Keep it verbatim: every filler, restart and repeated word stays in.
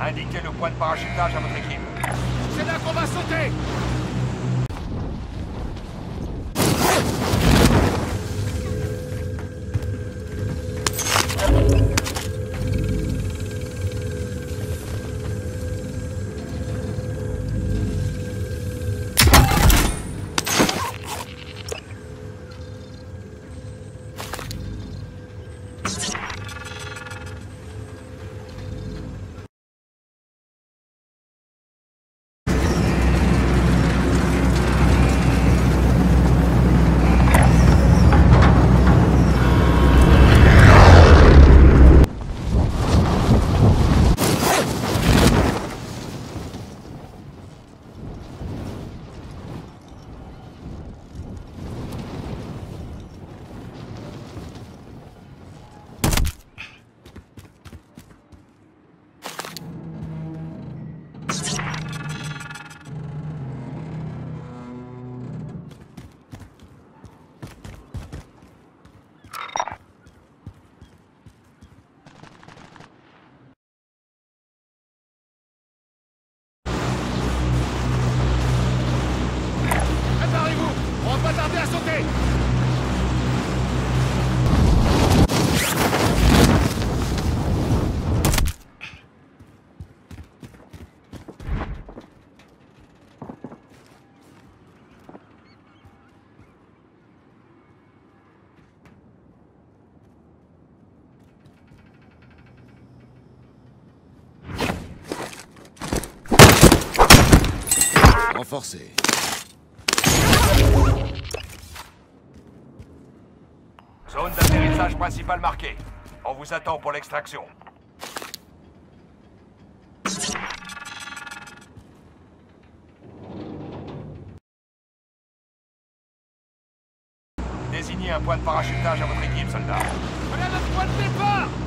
Indiquez le point de parachutage à votre équipe. C'est là qu'on va sauter! Renforcé. Zone d'atterrissage principale marquée. On vous attend pour l'extraction. Désignez un point de parachutage à votre équipe, soldat. Voilà notre point de départ!